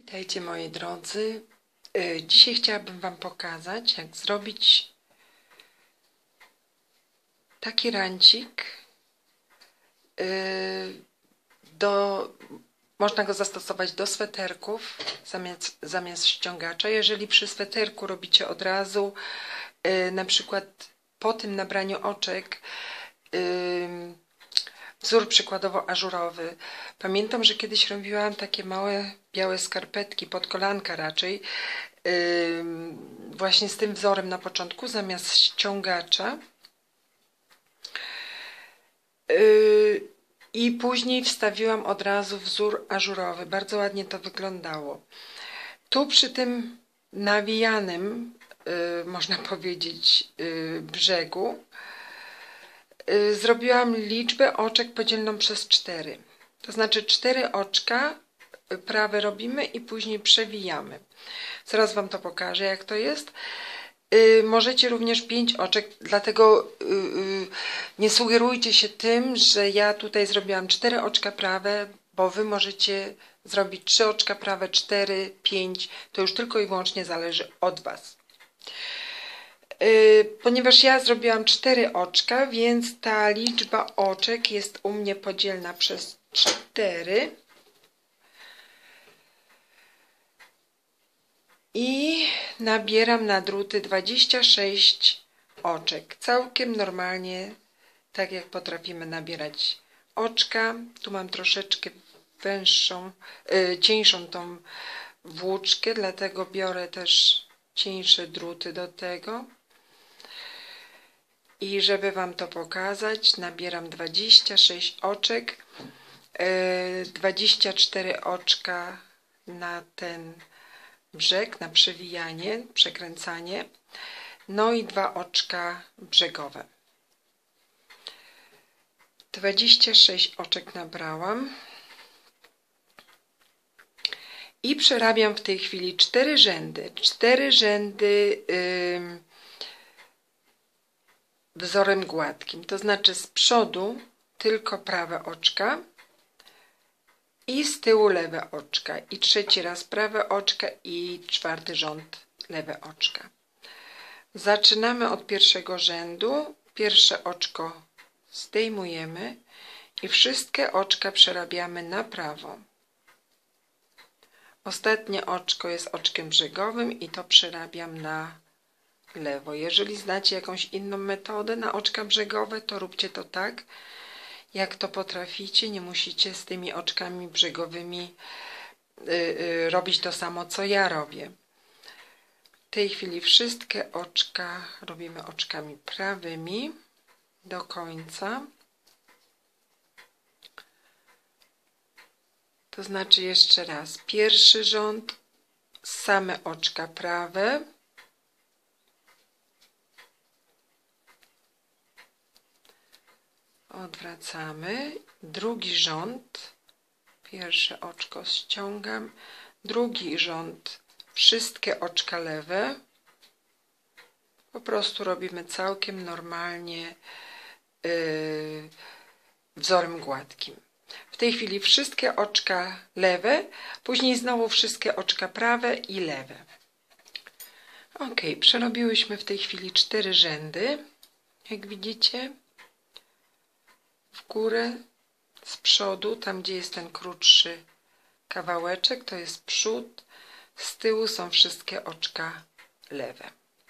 Witajcie moi drodzy. Dzisiaj chciałabym Wam pokazać, jak zrobić taki rancik. Można go zastosować do sweterków zamiast ściągacza. Jeżeli przy sweterku robicie od razu, na przykład po tym nabraniu oczek, wzór przykładowo ażurowy. Pamiętam, że kiedyś robiłam takie małe białe skarpetki, pod kolanka raczej, właśnie z tym wzorem na początku, zamiast ściągacza. I później wstawiłam od razu wzór ażurowy. Bardzo ładnie to wyglądało. Tu przy tym nawijanym, można powiedzieć, brzegu, zrobiłam liczbę oczek podzieloną przez 4. To znaczy 4 oczka prawe robimy i później przewijamy. Zaraz Wam to pokażę, jak to jest. Możecie również 5 oczek, dlatego nie sugerujcie się tym, że ja tutaj zrobiłam 4 oczka prawe, bo Wy możecie zrobić 3 oczka prawe, 4, 5. To już tylko i wyłącznie zależy od Was. Ponieważ ja zrobiłam 4 oczka, więc ta liczba oczek jest u mnie podzielna przez 4. I nabieram na druty 26 oczek. Całkiem normalnie, tak jak potrafimy nabierać oczka. Tu mam troszeczkę węższą, cieńszą tą włóczkę, dlatego biorę też cieńsze druty do tego. I żeby Wam to pokazać, nabieram 26 oczek, 24 oczka na ten brzeg, na przewijanie, przekręcanie, no i 2 oczka brzegowe. 26 oczek nabrałam i przerabiam w tej chwili 4 rzędy. 4 rzędy wzorem gładkim, to znaczy z przodu tylko prawe oczka i z tyłu lewe oczka i trzeci raz prawe oczka i 4. rząd lewe oczka. Zaczynamy od pierwszego rzędu. Pierwsze oczko zdejmujemy i wszystkie oczka przerabiamy na prawo. Ostatnie oczko jest oczkiem brzegowym i to przerabiam na lewo. Jeżeli znacie jakąś inną metodę na oczka brzegowe, to róbcie to tak, jak to potraficie. Nie musicie z tymi oczkami brzegowymi robić to samo, co ja robię. W tej chwili wszystkie oczka robimy oczkami prawymi do końca. To znaczy jeszcze raz, pierwszy rząd, same oczka prawe. Odwracamy, drugi rząd, pierwsze oczko ściągam, drugi rząd, wszystkie oczka lewe, po prostu robimy całkiem normalnie wzorem gładkim. W tej chwili wszystkie oczka lewe, później znowu wszystkie oczka prawe i lewe. Ok, przerobiłyśmy w tej chwili 4 rzędy, jak widzicie. W górę, z przodu, tam gdzie jest ten krótszy kawałeczek, to jest przód, z tyłu są wszystkie oczka lewe.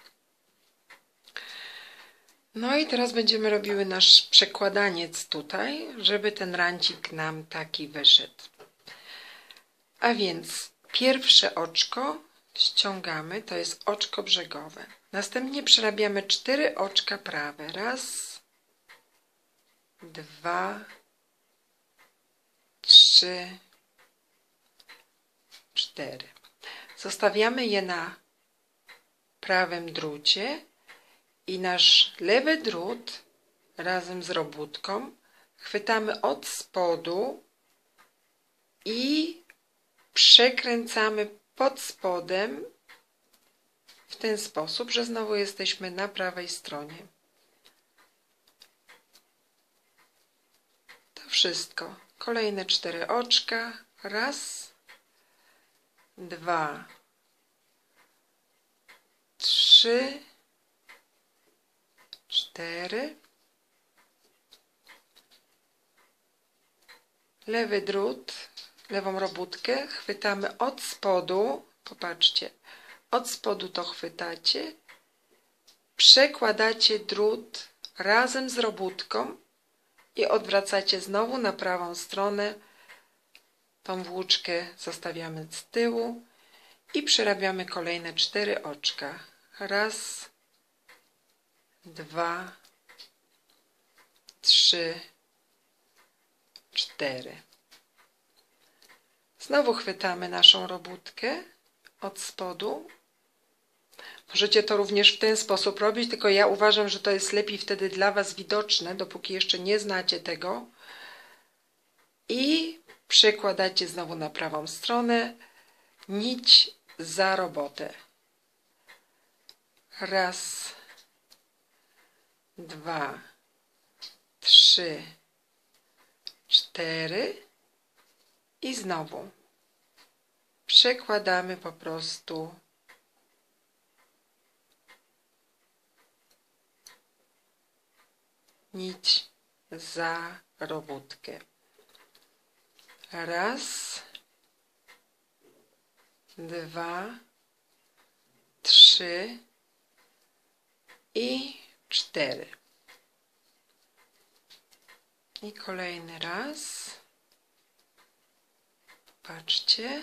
No i teraz będziemy robiły nasz przekładaniec tutaj, żeby ten rancik nam taki wyszedł. A więc pierwsze oczko ściągamy, to jest oczko brzegowe. Następnie przerabiamy 4 oczka prawe. Raz, 2, 3, 4. Zostawiamy je na prawym drucie i nasz lewy drut razem z robótką chwytamy od spodu i przekręcamy pod spodem w ten sposób, że znowu jesteśmy na prawej stronie. To wszystko. Kolejne 4 oczka. Raz, 2, 3, 4. Lewy drut, lewą robótkę chwytamy od spodu, popatrzcie, od spodu to chwytacie, przekładacie drut razem z robótką i odwracacie znowu na prawą stronę. Tą włóczkę zostawiamy z tyłu i przerabiamy kolejne 4 oczka. Raz, 2, 3, 4. Znowu chwytamy naszą robótkę od spodu. Możecie to również w ten sposób robić, tylko ja uważam, że to jest lepiej wtedy dla Was widoczne, dopóki jeszcze nie znacie tego. I przekładacie znowu na prawą stronę nić za robotę. Raz, 2, 3, 4 i znowu przekładamy po prostu nić za robótkę. Raz, 2, 3 i 4. I kolejny raz. Patrzcie.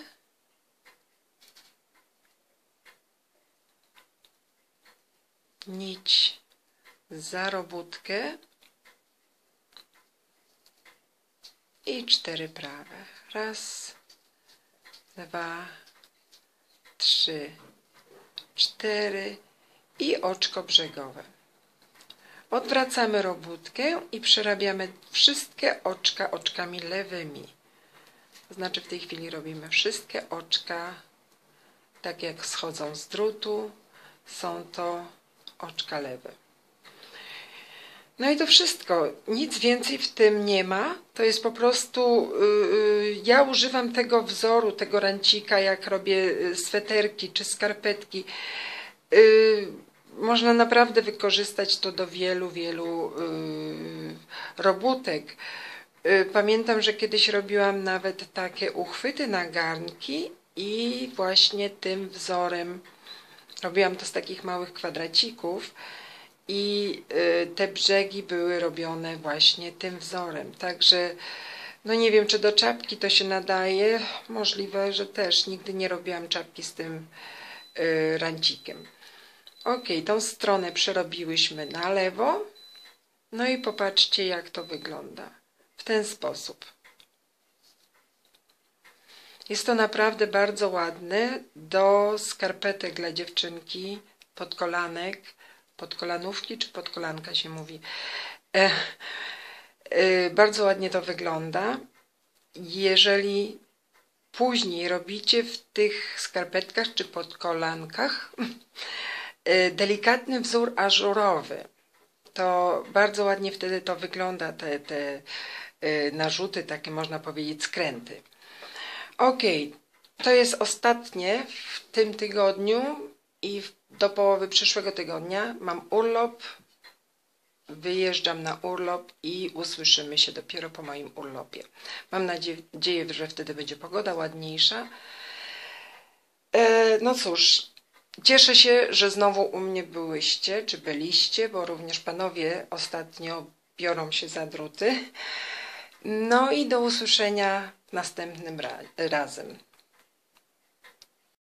Nić za robótkę. I 4 prawe. Raz, 2, 3, 4 i oczko brzegowe. Odwracamy robótkę i przerabiamy wszystkie oczka oczkami lewymi. To znaczy w tej chwili robimy wszystkie oczka, tak jak schodzą z drutu, są to oczka lewe. No i to wszystko. Nic więcej w tym nie ma. To jest po prostu, ja używam tego wzoru, tego rancika, jak robię sweterki czy skarpetki. Można naprawdę wykorzystać to do wielu robótek. Pamiętam, że kiedyś robiłam nawet takie uchwyty na garnki i właśnie tym wzorem robiłam to z takich małych kwadracików i te brzegi były robione właśnie tym wzorem. Także no nie wiem, czy do czapki to się nadaje. Możliwe, że też. Nigdy nie robiłam czapki z tym rancikiem. Ok, tą stronę przerobiłyśmy na lewo. No i popatrzcie, jak to wygląda. W ten sposób. Jest to naprawdę bardzo ładne do skarpetek dla dziewczynki, podkolanek, podkolanówki czy podkolanka się mówi. Bardzo ładnie to wygląda. Jeżeli później robicie w tych skarpetkach czy podkolankach delikatny wzór ażurowy, to bardzo ładnie wtedy to wygląda, te narzuty, takie można powiedzieć skręty. Ok, to jest ostatnie w tym tygodniu i do połowy przyszłego tygodnia mam urlop, wyjeżdżam na urlop i usłyszymy się dopiero po moim urlopie. Mam nadzieję, że wtedy będzie pogoda ładniejsza. No cóż, cieszę się, że znowu u mnie byłyście, czy byliście, bo również panowie ostatnio biorą się za druty. No i do usłyszenia następnym razem.